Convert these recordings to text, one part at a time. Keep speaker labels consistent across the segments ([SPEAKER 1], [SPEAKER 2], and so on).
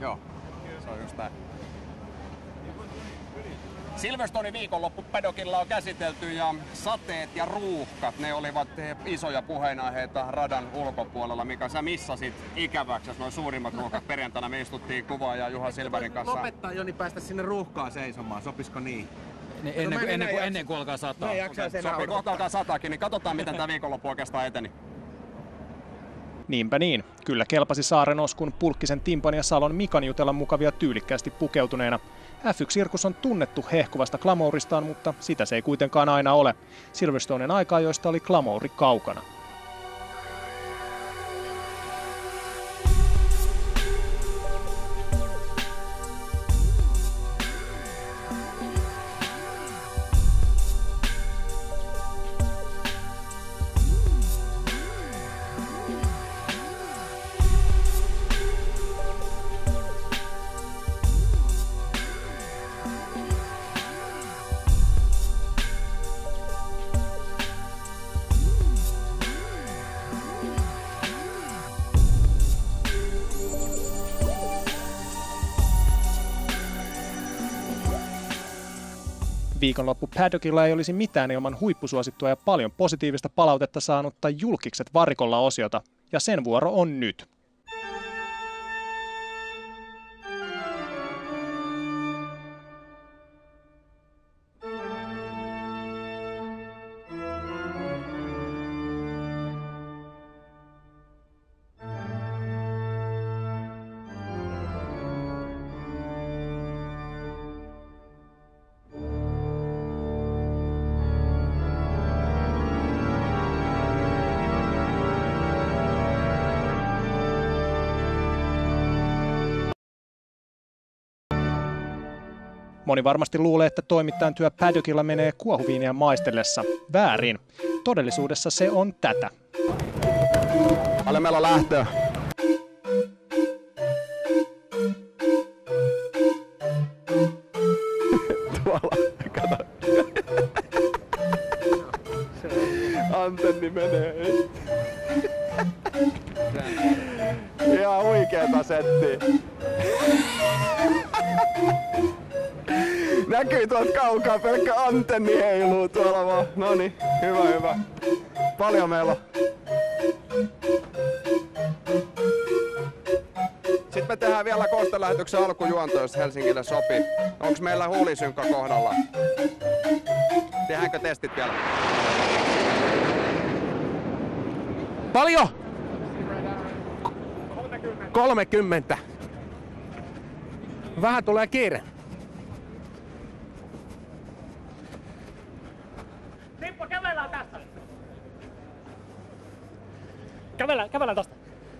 [SPEAKER 1] Joo, se on just näin. Silverstonein viikonloppu paddockilla on käsitelty ja sateet ja ruuhkat, ne olivat isoja puheenaiheita radan ulkopuolella. Mikä sä missasit ikäväksesi noin suurimmat ruuhkat perjantaina? Me istuttiin kuvaaja Juha Silverin kanssa.
[SPEAKER 2] Lopettaa Joni päästä sinne ruuhkaan seisomaan, sopisiko niin?
[SPEAKER 3] Ennen kuin alkaa sataa.
[SPEAKER 1] Sopii, kohta alkaa sataakin, niin katsotaan miten tämä viikonloppu oikeastaan eteni.
[SPEAKER 4] Niinpä niin. Kyllä kelpasi Saaren Oskun, Pulkkisen Timpan ja Salon Mikan jutella mukavia tyylikkäästi pukeutuneena. F1-sirkus on tunnettu hehkuvasta glamouristaan, mutta sitä se ei kuitenkaan aina ole. Silverstonen aikaa, joista oli glamouri kaukana. Viikonloppu paddockilla ei olisi mitään ilman huippusuosittua ja paljon positiivista palautetta saanutta Julkikset varikolla -osiota, ja sen vuoro on nyt. Moni varmasti luulee, että toimittajan työ paddockilla menee kuohuviiniä maistellessa. Väärin. Todellisuudessa se on tätä.
[SPEAKER 1] Paljon meillä on lähtöä. Tuolla, kato. Antenni menee. Ihan huikeeta settiä. Näkyy tuolta kaukaa, pelkkä antenni heiluu tuolla vaan. Noniin, hyvä. Paljon meillä on. Sitten me tehdään vielä kostelähetyksen alkujuonto, jos Helsingille sopii. Onks meillä huulisynkka kohdalla? Tehdäänkö testit vielä?
[SPEAKER 2] Paljon? 30. Vähän tulee kiire.
[SPEAKER 5] Tippo, kävellään tästä! Kävellään tästä.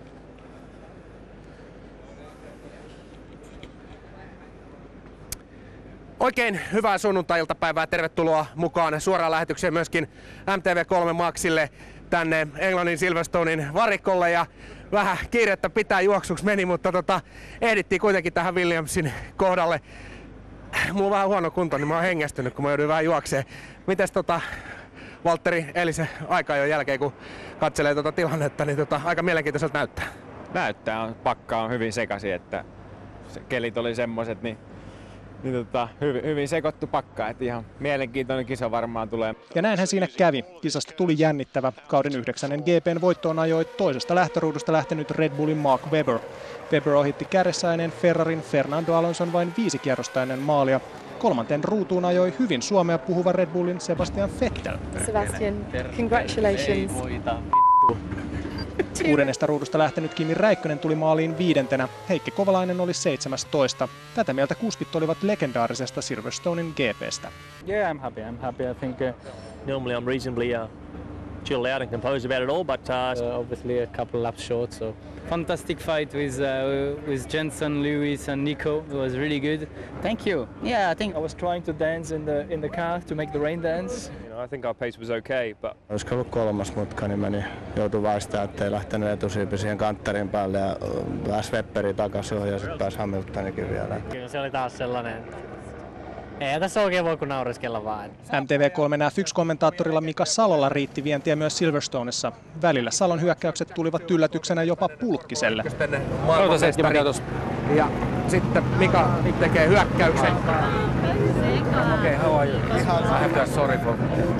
[SPEAKER 2] Oikein hyvää sunnuntai-iltapäivää. Tervetuloa mukaan suoraan lähetykseen myöskin MTV3 Maxille tänne Englannin Silverstonein varikolle. Ja vähän kiirettä pitää juoksuksi meni, mutta ehdittiin kuitenkin tähän Williamsin kohdalle. Mulla on vähän huono kunto, niin mä oon hengästynyt, kun mä joudun vähän juokseen. Mites Valtteri eilisen aika-ajon jälkeen, kun katselee tilannetta, niin aika mielenkiintoiselta näyttää.
[SPEAKER 3] Näyttää, pakka on hyvin sekaisin, että kelit oli semmoiset, niin hyvin sekoittu pakka, että ihan mielenkiintoinen kisa varmaan tulee.
[SPEAKER 4] Ja näinhän siinä kävi. Kisasta tuli jännittävä. Kauden 9. GP:n voittoon ajoi toisesta lähtöruudusta lähtenyt Red Bullin Mark Webber. Webber ohitti kärjessä ennen Ferrarin Fernando Alonson vain 5 kierrosta ennen maalia. Kolmanteen ruutuun ajoi hyvin suomea puhuva Red Bullin Sebastian Vettel.
[SPEAKER 6] Sebastian, congratulations.
[SPEAKER 4] Kuudennesta ruudusta lähtenyt Kimi Räikkönen tuli maaliin 5. Heikki Kovalainen oli 17. Tätä mieltä kuskit olivat legendaarisesta Silverstonein GP:stä.
[SPEAKER 5] Yeah, I'm happy. I think
[SPEAKER 7] normally I'm reasonably chilled out and composed about it all, but
[SPEAKER 5] obviously a couple laps short. So fantastic fight with Jenson, Lewis, and Nico. It was really good. Thank you. Yeah, I think I was trying to dance in the car to make the rain dance.
[SPEAKER 7] I think our pace was okay, but
[SPEAKER 8] olisiko ollut 3. mutka, niin joutui väistämään, ettei lähtenyt etusiipi siihen kantterin päälle ja pääsi Webberi takaisin ja sitten pääsi Hamiltonikin vielä.
[SPEAKER 5] Kyllä se oli taas sellainen. Ei tässä oikein voi kun naureskella vaan.
[SPEAKER 4] MTV3 F1-kommentaattorilla Mika Salolla riitti vientiä myös Silverstoneissa. Välillä Salon hyökkäykset tulivat yllätyksenä jopa Pulkkiselle.
[SPEAKER 2] Ja sitten Mika tekee hyökkäyksen.
[SPEAKER 5] Okay, how are you? I have to sorry for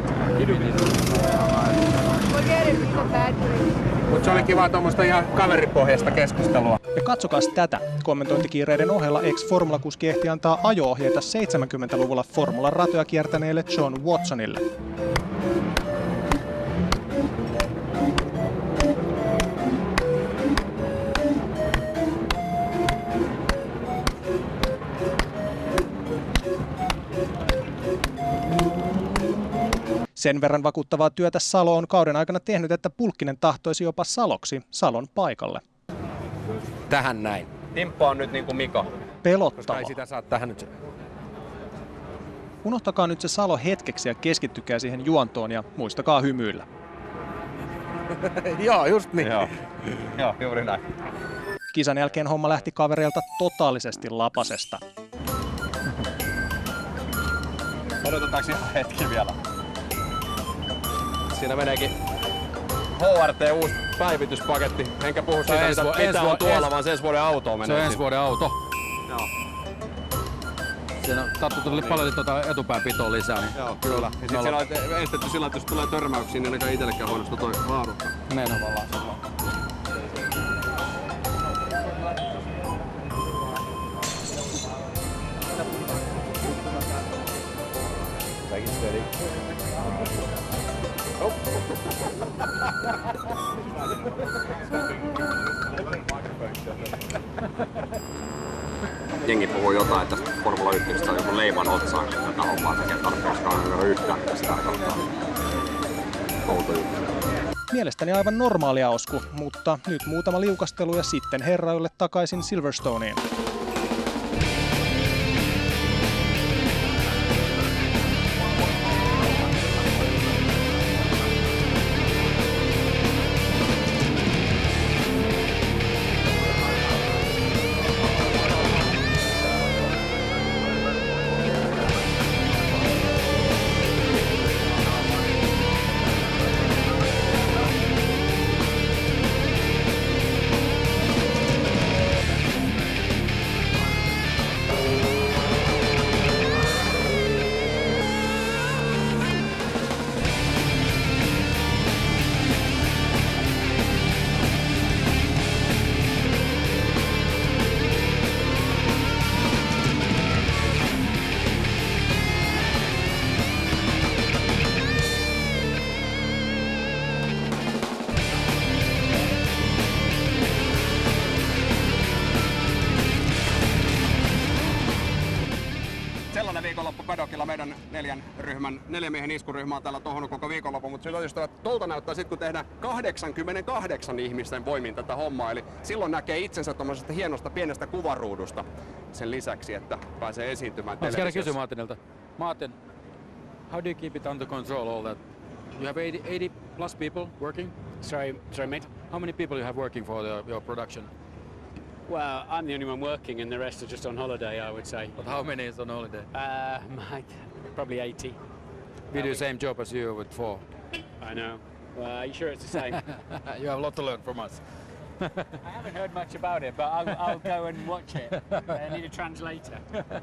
[SPEAKER 2] Mutta se oli kiva tuommoista ihan kaveripohjaista keskustelua.
[SPEAKER 4] Ja katsokaas tätä. Kommentointikiireiden ohella ex-formulakuski ehti antaa ajo-ohjeita 70-luvulla formulan ratoja kiertäneelle John Watsonille. Sen verran vakuuttavaa työtä Salo on kauden aikana tehnyt, että Pulkkinen tahtoisi jopa Saloksi Salon paikalle.
[SPEAKER 2] Tähän näin.
[SPEAKER 1] Timppa on nyt niinku Mika.
[SPEAKER 4] Pelottavaa.
[SPEAKER 2] Ei sitä saa tähän nyt.
[SPEAKER 4] Unohtakaa nyt se Salo hetkeksi ja keskittykää siihen juontoon ja muistakaa hymyillä.
[SPEAKER 2] Joo, just niin.
[SPEAKER 1] Joo, juuri näin.
[SPEAKER 4] Kisan jälkeen homma lähti kavereilta totaalisesti lapasesta.
[SPEAKER 1] Odotetaanko ihan hetki vielä?
[SPEAKER 2] Siinä meneekin
[SPEAKER 1] HRT uusi päivityspaketti. Enkä puhu siitä, mitä on tuolla, vaan se ensi vuoden autoon menee.
[SPEAKER 9] Se on ensi vuoden auto.
[SPEAKER 1] Joo.
[SPEAKER 9] Siinä tuli paljon etupääpitoa lisää. Niin
[SPEAKER 1] Joo, kyllä. Ja sit siellä on estetty sillä, että jos tulee törmäyksiä, niin ainakaan itsellekään huonosta toi haarukka.
[SPEAKER 9] meidän tavallaan silloin.
[SPEAKER 1] Take it steady. Jengi puhuu jotain, että Formula 1 on joku leiman otsaan, kun tätä hommaa tekee tarpeeksi kauan yhtään, mitä se tarkoittaa. Outo juttu.
[SPEAKER 4] Mielestäni aivan normaalia Osku, mutta nyt muutama liukastelu ja sitten herroille takaisin Silverstoneen.
[SPEAKER 1] Viikonloppu paddockilla meidän neljän miehen iskuryhmä on täällä tohonut koko viikonloppu, mutta sillä ystävät, tuolta näyttää sitten, kun tehdään 88 ihmisten voimin tätä hommaa, eli silloin näkee itsensä tuommoisesta hienosta pienestä kuvaruudusta sen lisäksi, että pääsee esiintymään televisiossa.
[SPEAKER 9] Kysyä Martinilta. Martin, how do you keep it under control all that? You have 80 plus people working?
[SPEAKER 10] Sorry mate.
[SPEAKER 9] How many people you have working for your production?
[SPEAKER 10] Well, I'm the only one working and the rest are just on holiday, I would say.
[SPEAKER 9] But how many is on holiday?
[SPEAKER 10] Probably 80.
[SPEAKER 9] We do the same job as you with 4.
[SPEAKER 10] I know. Are you sure it's the same?
[SPEAKER 9] You have a lot to learn from us.
[SPEAKER 10] I haven't heard much about it, but I'll go and watch it. I need a translator.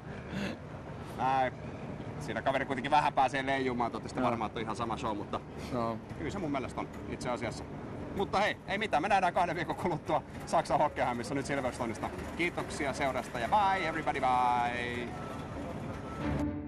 [SPEAKER 1] Siinä kaveri kuitenkin vähän pääsee leijumaan, toivottavasti varmaan on ihan sama show, mutta kyllä se mun mielestä on itse asiassa. Mutta hei, ei mitään, me nähdään 2 viikon kuluttua Saksan Hockenheimissa nyt Silverstoneista. Kiitoksia seurasta ja bye everybody, bye!